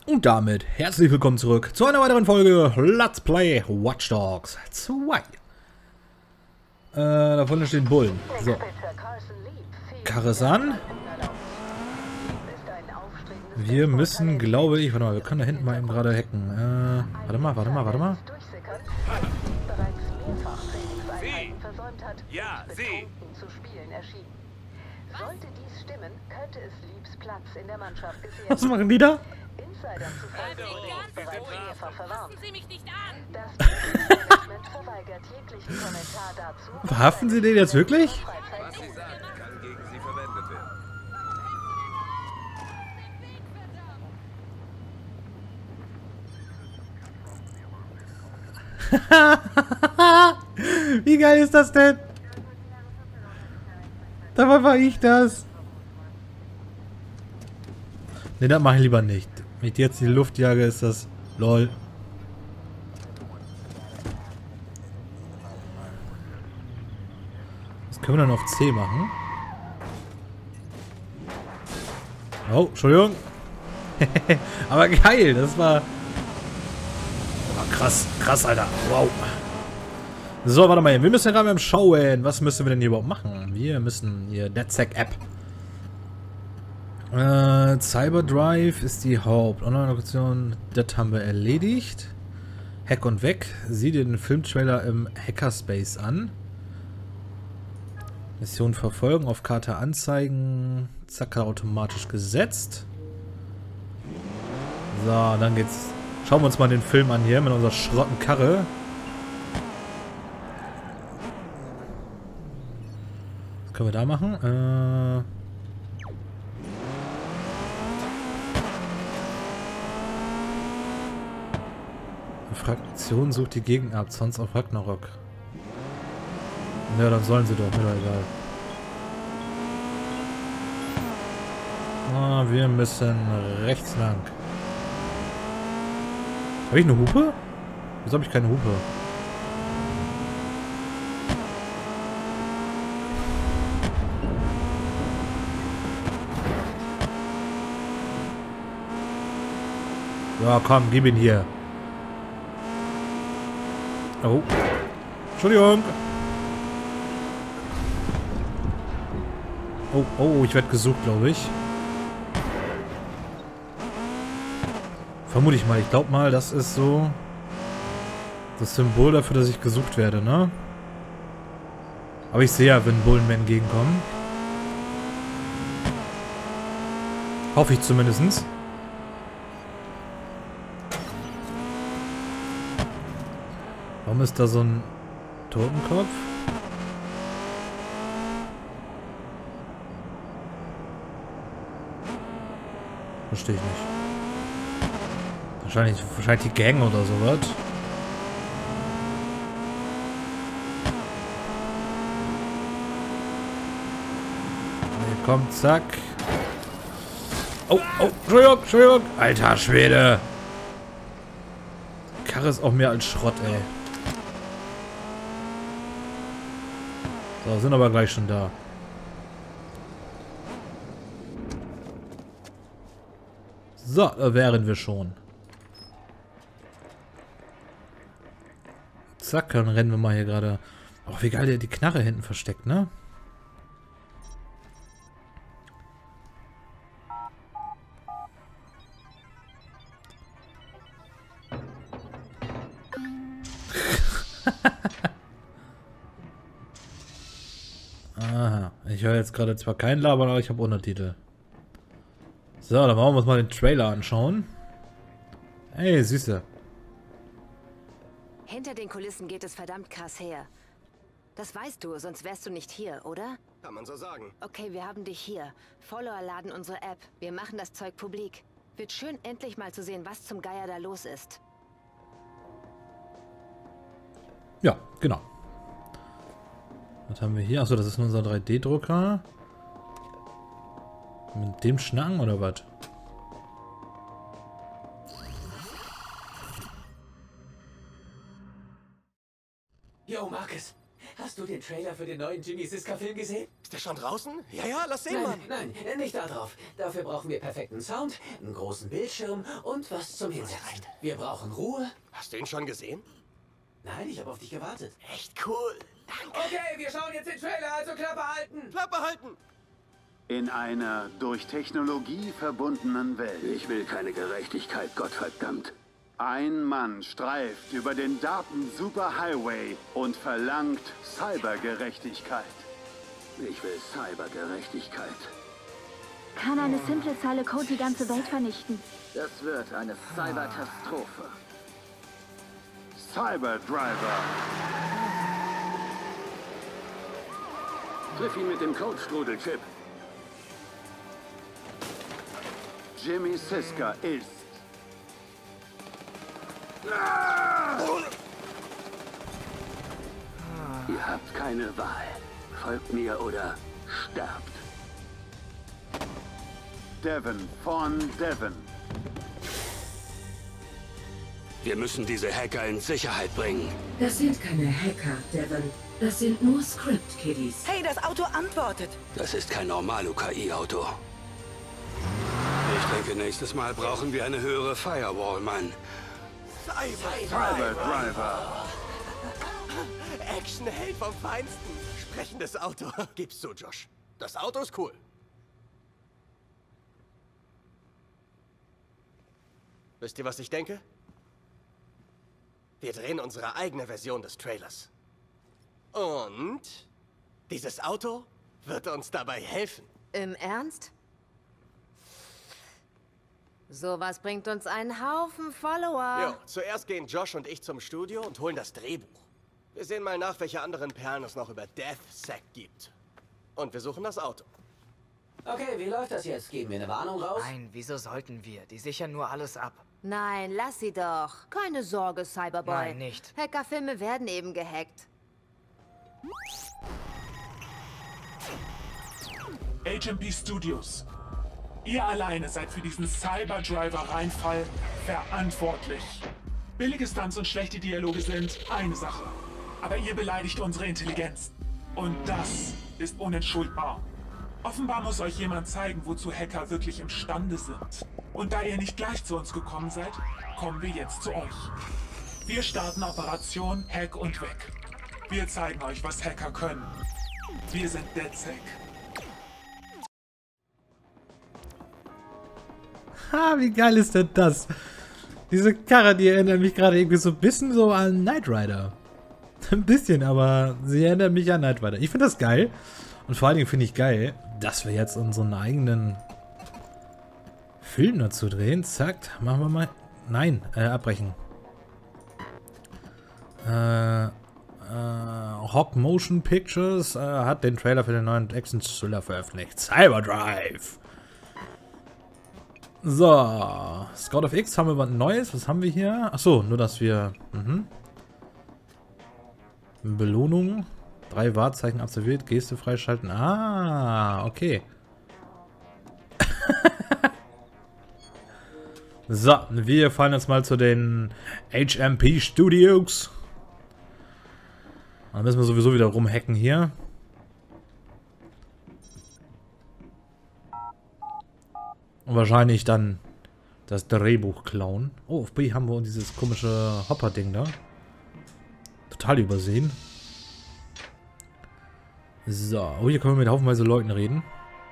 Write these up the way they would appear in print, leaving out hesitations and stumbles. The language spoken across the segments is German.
Und damit herzlich willkommen zurück zu einer weiteren Folge Let's Play Watch Dogs 2. Da vorne stehen Bullen. So. Karre ist an. Wir müssen, glaube ich, warte mal, wir können da hinten mal eben gerade hacken. Warte mal. Ja, Sie! Sollte dies stimmen, könnte es Liebs Platz in der Mannschaft gefährden. Was machen die da? Insidern zufolge wurde bereits mehrfach verwarnt. Sie mich nicht an! Das Management verweigert jeglichen Kommentar dazu. Verhaften Sie den jetzt wirklich? Was Sie sagen, kann gegen Sie verwendet werden. Wie geil ist das denn? Dabei war ich das. Ne, das mache ich lieber nicht. Wenn ich jetzt in die Luft jage, ist das lol. Was können wir dann auf C machen? Oh, Entschuldigung. Aber geil, das war... Oh, krass, Alter. Wow. So, warte mal, wir müssen ja gerade mal schauen. Was müssen wir denn hier überhaupt machen? Wir müssen hier DedSec-App. Cyberdrive ist die Haupt-Online-Lokation. Das haben wir erledigt. Hack und weg. Sieh dir den Filmtrailer im Hackerspace an. Mission verfolgen, auf Karte anzeigen. Zack, automatisch gesetzt. So, dann geht's. Schauen wir uns mal den Film an hier mit unserer schrotten Karre. Was können wir da machen? Fraktion sucht die Gegend ab, sonst auf Ragnarok. Ja, dann sollen sie doch, mir doch egal. Wir müssen rechts lang. Habe ich eine Hupe? Wieso habe ich keine Hupe? Ja, komm, gib ihn hier. Oh. Entschuldigung. Oh, ich werde gesucht, glaube ich. Vermute ich mal. Ich glaube mal, das ist so das Symbol dafür, dass ich gesucht werde, ne? Aber ich sehe ja, wenn Bullen mir entgegenkommen. Hoffe ich zumindest. Warum ist da so ein Totenkopf? Verstehe ich nicht. Wahrscheinlich die Gang oder sowas. Hier kommt, zack. Oh, Entschuldigung. Alter Schwede. Die Karre ist auch mehr als Schrott, ey. So, sind aber gleich schon da. So, da wären wir schon. Zack, dann rennen wir mal hier gerade. Auch wie geil der die Knarre hinten versteckt, ne? Aha, ich höre jetzt gerade zwar kein Labern, aber ich habe Untertitel. So, dann wollen wir uns mal den Trailer anschauen. Hey, Süße. Hinter den Kulissen geht es verdammt krass her. Das weißt du, sonst wärst du nicht hier, oder? Kann man so sagen. Okay, wir haben dich hier. Follower laden unsere App. Wir machen das Zeug publik. Wird schön, endlich mal zu sehen, was zum Geier da los ist. Ja, genau. Was haben wir hier? Achso, das ist unser 3D-Drucker. Mit dem schnacken oder was? Yo, Marcus, hast du den Trailer für den neuen Jimmy Siska-Film gesehen? Ist der schon draußen? Ja, lass sehen, Mann. Nein, nicht da drauf. Dafür brauchen wir perfekten Sound, einen großen Bildschirm und was zum Hinsetzen. Wir brauchen Ruhe. Hast du ihn schon gesehen? Nein, ich habe auf dich gewartet. Echt cool. Danke. Okay, wir schauen jetzt den Trailer, also Klappe halten. Klappe halten. In einer durch Technologie verbundenen Welt. Ich will keine Gerechtigkeit, Gottverdammt. Ein Mann streift über den Daten-Superhighway und verlangt Cybergerechtigkeit. Ich will Cybergerechtigkeit. Kann eine simple Zeile Code die ganze Welt vernichten? Das wird eine Cyberkatastrophe. Cyberdriver. Triff ihn mit dem Codestrudelchip. Jimmy Siska ist... Ihr habt keine Wahl. Folgt mir oder sterbt. Devon von Devon. Wir müssen diese Hacker in Sicherheit bringen. Das sind keine Hacker, Devon. Das sind nur Script-Kiddies. Hey, das Auto antwortet. Das ist kein normales KI-Auto. Ich denke, nächstes Mal brauchen wir eine höhere Firewall, Mann. Cyberdriver. Actionheld vom Feinsten. Sprechendes Auto. Gib's zu, Josh. Das Auto ist cool. Wisst ihr, was ich denke? Wir drehen unsere eigene Version des Trailers. Und dieses Auto wird uns dabei helfen. Im Ernst? Sowas bringt uns einen Haufen Follower. Jo, zuerst gehen Josh und ich zum Studio und holen das Drehbuch. Wir sehen mal nach, welche anderen Perlen es noch über DeathSec gibt. Und wir suchen das Auto. Okay, wie läuft das jetzt? Geben wir eine Warnung raus? Nein, wieso sollten wir? Die sichern nur alles ab. Nein, lass sie doch. Keine Sorge, Cyberboy. Nein, nicht. Hackerfilme werden eben gehackt. HMP Studios. Ihr alleine seid für diesen Cyberdriver-Reinfall verantwortlich. Billige Stunts und schlechte Dialoge sind eine Sache. Aber ihr beleidigt unsere Intelligenz. Und das ist unentschuldbar. Offenbar muss euch jemand zeigen, wozu Hacker wirklich imstande sind. Und da ihr nicht gleich zu uns gekommen seid, kommen wir jetzt zu euch. Wir starten Operation Hack und Weg. Wir zeigen euch, was Hacker können. Wir sind DedSec. Ha, wie geil ist denn das? Diese Karre, die erinnert mich gerade irgendwie so ein bisschen so an Knight Rider. Ein bisschen, aber sie erinnert mich an Knight Rider. Ich finde das geil. Und vor allen Dingen finde ich geil, dass wir jetzt unseren eigenen Film dazu drehen. Zack, machen wir mal. Nein, abbrechen. Hawk Motion Pictures hat den Trailer für den neuen Action-Thriller veröffentlicht. Cyberdrive. So, Scout of X, haben wir was Neues? Was haben wir hier? Achso, nur dass wir... Belohnung. 3 Wahrzeichen absolviert, Geste freischalten. Ah, okay. So, wir fahren jetzt mal zu den HMP Studios. Dann müssen wir sowieso wieder rumhacken hier. Und wahrscheinlich dann das Drehbuch klauen. Oh, auf B haben wir dieses komische Hopper-Ding da. Total übersehen. So, oh, hier können wir mit haufenweise Leuten reden.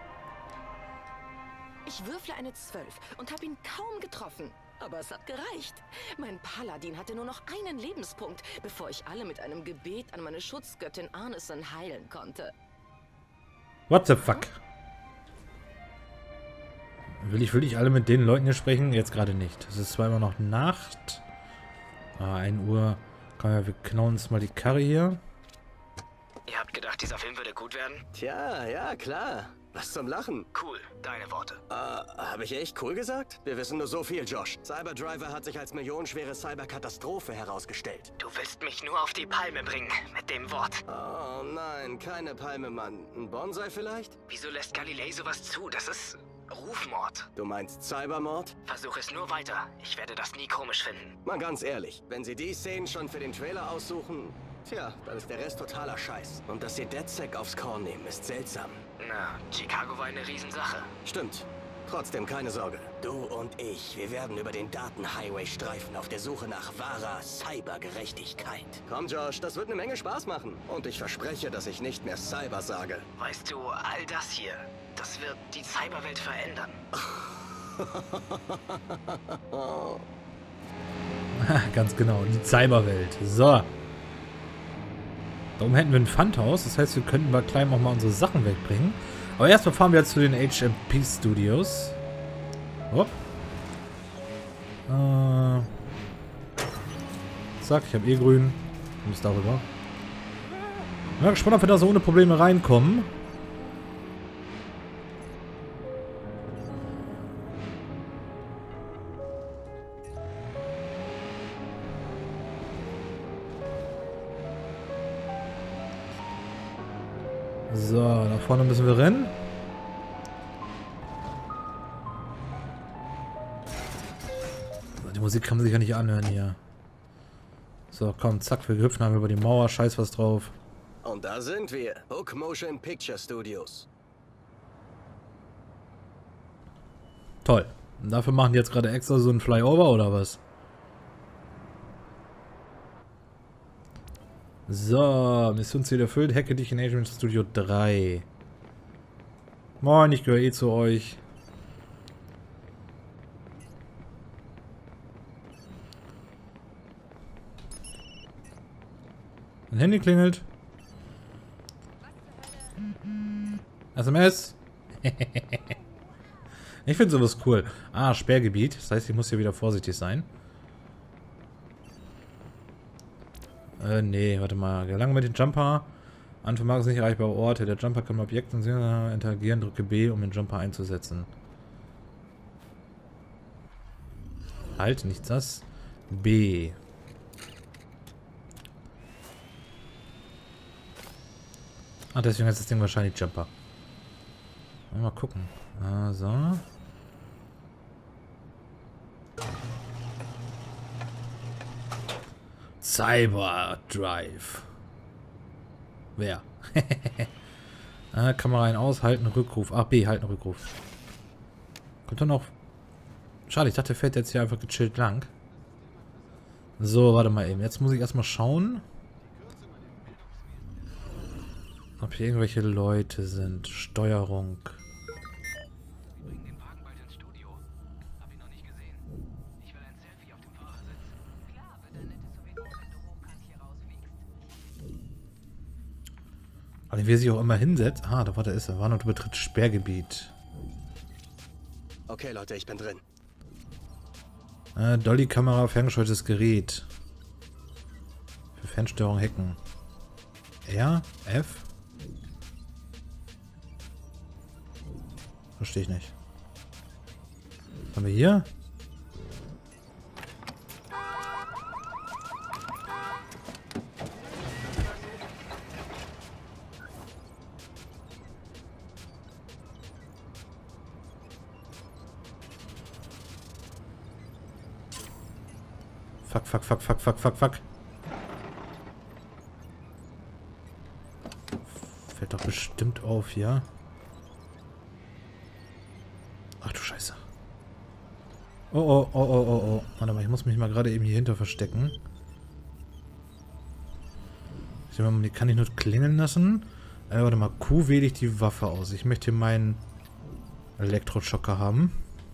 Ich würfle eine 12 und habe ihn kaum getroffen. Aber es hat gereicht. Mein Paladin hatte nur noch einen Lebenspunkt, bevor ich alle mit einem Gebet an meine Schutzgöttin Arneson heilen konnte. What the fuck? Will ich alle mit den Leuten hier sprechen? Jetzt gerade nicht. Es ist zwar immer noch Nacht. 1 Uhr. Komm, wir knauen uns mal die Karre hier. Ihr habt gedacht, dieser Film würde gut werden? Tja, ja, klar. Was zum Lachen. Cool, deine Worte. Habe ich echt cool gesagt? Wir wissen nur so viel, Josh. Cyberdriver hat sich als millionenschwere Cyberkatastrophe herausgestellt. Du willst mich nur auf die Palme bringen, mit dem Wort. Oh nein, keine Palme, Mann. Ein Bonsai vielleicht? Wieso lässt Galilei sowas zu? Das ist Rufmord. Du meinst Cybermord? Versuch es nur weiter. Ich werde das nie komisch finden. Mal ganz ehrlich, wenn Sie die Szenen schon für den Trailer aussuchen, Tja, dann ist der Rest totaler Scheiß. Und dass sie DedSec aufs Korn nehmen, ist seltsam. Na, Chicago war eine Riesensache. Stimmt. Trotzdem keine Sorge. Du und ich, wir werden über den Datenhighway streifen auf der Suche nach wahrer Cybergerechtigkeit. Komm, Josh, das wird eine Menge Spaß machen. Und ich verspreche, dass ich nicht mehr Cyber sage. Weißt du, all das hier, das wird die Cyberwelt verändern. Ganz genau, die Cyberwelt. So. Da oben hätten wir ein Pfandhaus, das heißt, wir könnten bei Kleinem auch mal unsere Sachen wegbringen. Aber erstmal fahren wir jetzt zu den HMP Studios. Hopp. Zack, ich habe grün. Ich muss darüber. Ich bin gespannt, ob wir da so ohne Probleme reinkommen. So, da vorne müssen wir rennen. Die Musik kann man sich ja nicht anhören hier. So, komm, zack, wir hüpfen über die Mauer, scheiß was drauf. Und da sind wir. Hook Motion Picture Studios. Toll. Und dafür machen die jetzt gerade extra so ein Flyover oder was? So, Missionsziel erfüllt. Hacke dich in Agent Studio 3. Moin, ich gehöre eh zu euch. Mein Handy klingelt. SMS. Ich finde sowas cool. Ah, Sperrgebiet. Das heißt, ich muss hier wieder vorsichtig sein. Nee, warte mal. Gelange mit dem Jumper an für Markus nicht erreichbare Orte. Der Jumper kann mit Objekten interagieren. Drücke B, um den Jumper einzusetzen. Halt, nicht das. B. Ah, deswegen heißt das Ding wahrscheinlich Jumper. Mal gucken. Also. Cyber Drive. Wer? Kamera ein aus, halten, Rückruf. Ach, B, halten, Rückruf. Kommt dann noch. Schade, ich dachte, der fährt jetzt hier einfach gechillt lang. So, warte mal eben. Jetzt muss ich erstmal schauen, ob hier irgendwelche Leute sind. Steuerung. Also wer sich auch immer hinsetzt. Ah, da war der ist er. Warnung, du betrittst Sperrgebiet. Okay, Leute, ich bin drin. Dolly-Kamera, ferngesteuertes Gerät. Für Fernsteuerung hacken. R? F? Verstehe ich nicht. Was haben wir hier? Fuck. Fällt doch bestimmt auf, ja? Ach du Scheiße. Oh. Warte mal, ich muss mich mal gerade eben hier hinter verstecken. Die kann ich nur klingeln lassen. Warte mal, Q wähle ich die Waffe aus. Ich möchte hier meinen Elektroschocker haben.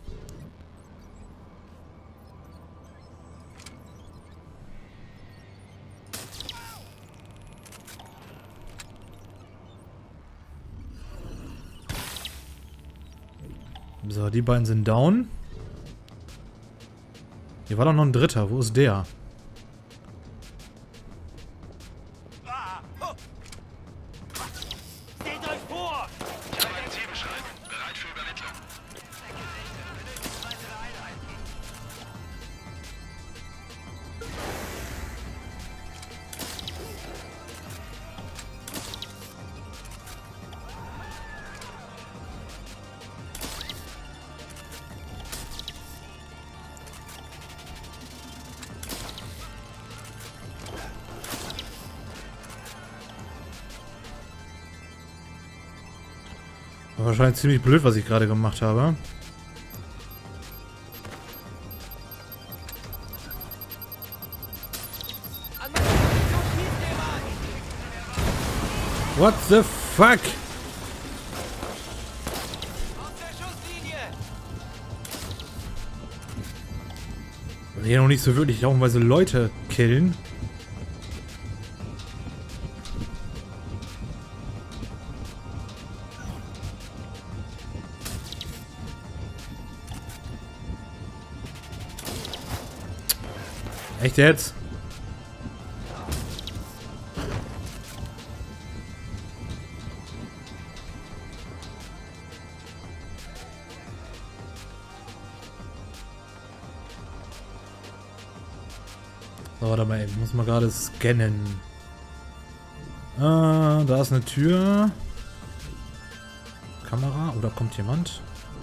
So, die beiden sind down. Hier war doch noch ein dritter. Wo ist der? Seht euch vor! Ich habe einen Zielbeschreibung. Bereit für Übermittlung. War wahrscheinlich ziemlich blöd, was ich gerade gemacht habe. What the fuck? Weil hier noch nicht so wirklich haufenweise Leute killen. Echt jetzt? So, warte mal eben. Ich muss mal gerade scannen. Da ist eine Tür. Kamera. Oder kommt jemand?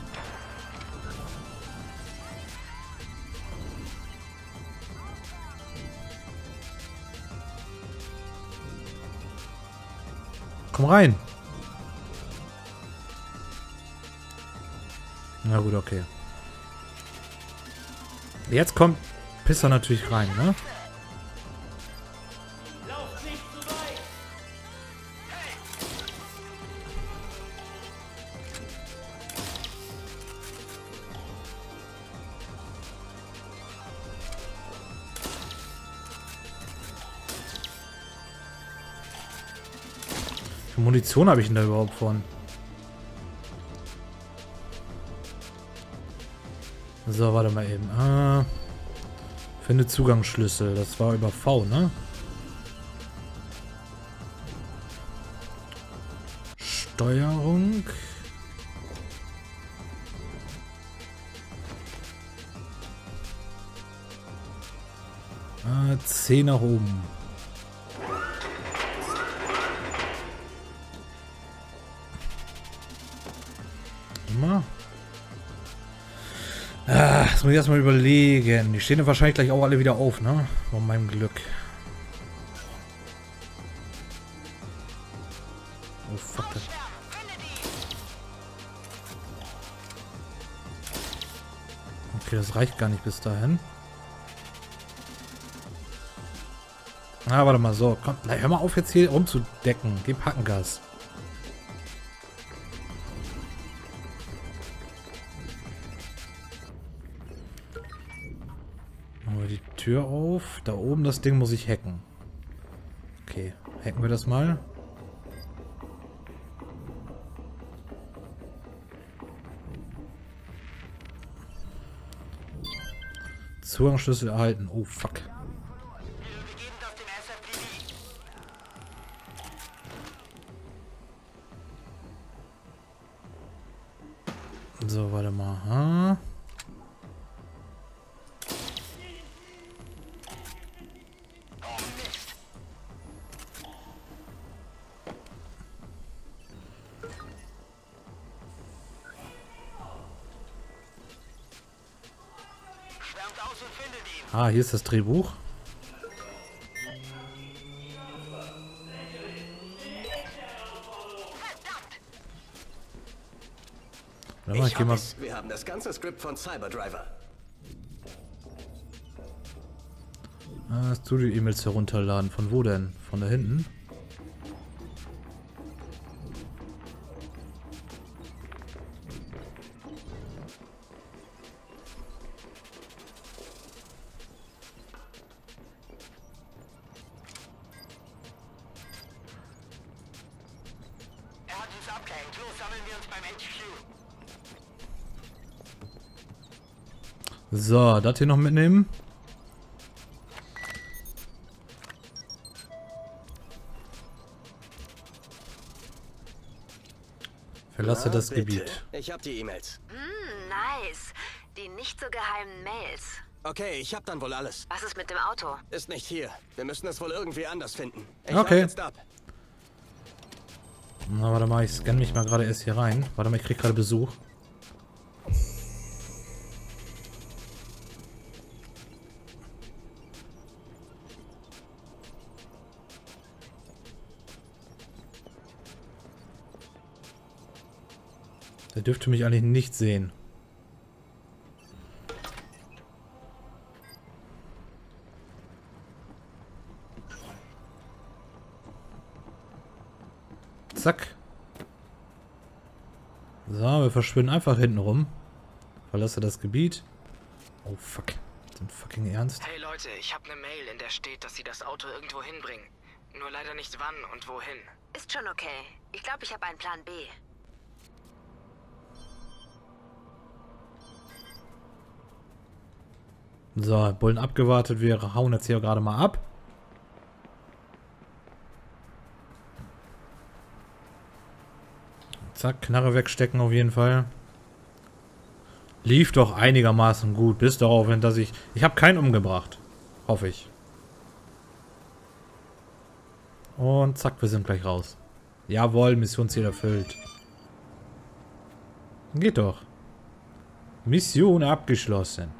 Komm rein. Na gut, okay. Jetzt kommt Pisser natürlich rein, ne? Wie viel Munition habe ich denn da überhaupt von? So, warte mal eben. Finde Zugangsschlüssel. Das war über V, ne? Steuerung. C nach oben. Immer. Das muss ich erstmal überlegen. Die stehen ja wahrscheinlich gleich auch alle wieder auf, ne? Von meinem Glück. Oh, fuck. Okay, das reicht gar nicht bis dahin. Ah, warte mal, so. Komm, hör mal auf jetzt hier rumzudecken. Gib Hackengas. Die Tür auf. Da oben das Ding muss ich hacken. Okay, hacken wir das mal. Zugangsschlüssel erhalten. Oh, fuck. So, warte mal. Hier ist das Drehbuch. Wir haben das ganze Skript von Cyberdriver. Studio-E-Mails herunterladen. Von wo denn? Von da hinten? So, das hier noch mitnehmen. Verlasse das Gebiet. Ich habe die E-Mails. Nice. Die nicht so geheimen Mails. Okay, ich habe dann wohl alles. Was ist mit dem Auto? Ist nicht hier. Wir müssen es wohl irgendwie anders finden. Ich okay. Jetzt ab. Na, warte mal, ich scanne mich mal gerade erst hier rein. Warte mal, ich krieg gerade Besuch. Der dürfte mich eigentlich nicht sehen. Zack. So, wir verschwinden einfach hinten rum. Verlasse das Gebiet. Oh, fuck. Sind fucking ernst? Hey Leute, ich habe eine Mail, in der steht, dass sie das Auto irgendwo hinbringen. Nur leider nicht wann und wohin. Ist schon okay. Ich glaube, ich habe einen Plan B. So, Bullen abgewartet. Wir hauen jetzt hier gerade mal ab. Zack, Knarre wegstecken auf jeden Fall. Lief doch einigermaßen gut. Bis darauf hin, dass ich... Ich habe keinen umgebracht. Hoffe ich. Und zack, wir sind gleich raus. Jawohl, Missionsziel erfüllt. Geht doch. Mission abgeschlossen.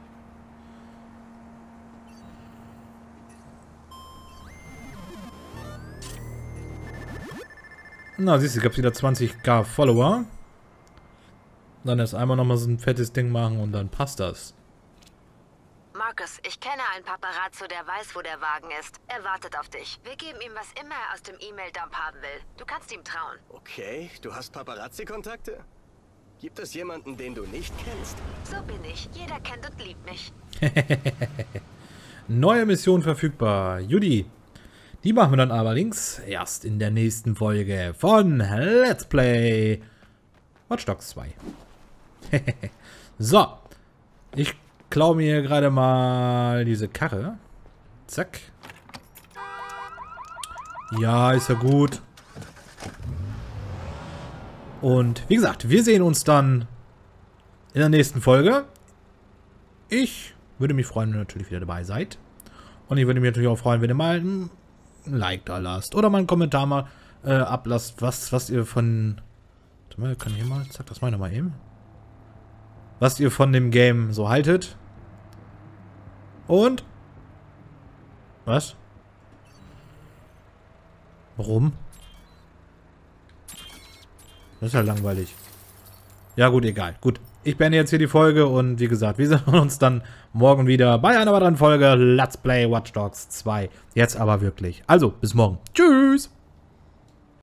Na, siehst du, ich habe wieder 20.000 Follower. Dann erst einmal nochmal so ein fettes Ding machen und dann passt das. Marcus, ich kenne einen Paparazzo, der weiß, wo der Wagen ist. Er wartet auf dich. Wir geben ihm, was immer er aus dem E-Mail-Dump haben will. Du kannst ihm trauen. Okay, du hast Paparazzi-Kontakte? Gibt es jemanden, den du nicht kennst? So bin ich. Jeder kennt und liebt mich. Neue Mission verfügbar. Judy. Die machen wir dann allerdings erst in der nächsten Folge von Let's Play Watch Dogs 2. So. Ich klaue mir gerade mal diese Karre. Zack. Ja, ist ja gut. Und wie gesagt, wir sehen uns dann in der nächsten Folge. Ich würde mich freuen, wenn ihr natürlich wieder dabei seid. Und ich würde mich natürlich auch freuen, wenn ihr mal ein Like da lasst. Oder mal einen Kommentar mal ablasst, was ihr von... Warte mal, wir können hier mal... Zack, das meine mal eben. Was ihr von dem Game so haltet. Und... Was? Warum? Das ist ja langweilig. Ja gut, egal. Gut, ich beende jetzt hier die Folge und wie gesagt, wir sehen uns dann morgen wieder bei einer weiteren Folge Let's Play Watch Dogs 2. Jetzt aber wirklich. Also, bis morgen. Tschüss!